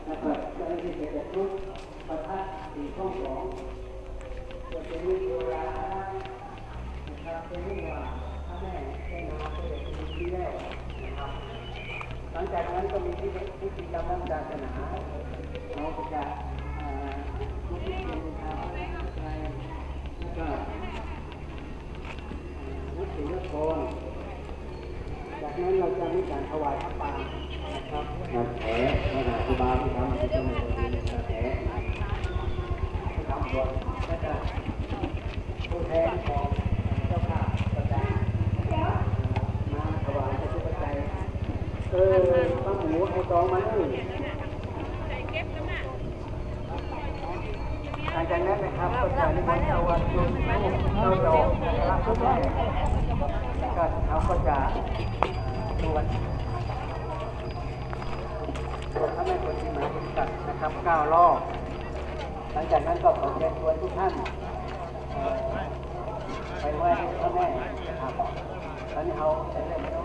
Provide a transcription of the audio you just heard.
นะครับเจ้าหน้าที่จะทุกประทัดสีช่องสองจะเป็นวิธีเวลานะครับเป็นวิธีว่าพระแม่ได้นาเสด็จถึงที่แรกนะครับหลังจากนั้นก็มีพิธีกรรมทางศาสนาเราจะทุกพิธีทางไทยแล้วก็วัดศรีนครจากนั้นเราจะมีการถวายพระป่านะครับงานแผลมหาครูบาที่ทำที่จะมีงานแผลที่ทำบวชและก็ผู้แทนของเจ้าภาพประจำมาถวายพระพุทธใจพระหมูให้2มันหลังจากนั้นนะครับก็จะนิมนต์เอาวันจุดเอาดอกรับทุกท่านก็เขาก็จะตรวจถ้าไม่ควรที่หมายถึงสัตว์นะครับ9 รอบหลังจากนั้นก็ขอเชิญชวนทุกท่านไปไหว้พระแม่นะครับตอนนี้เอา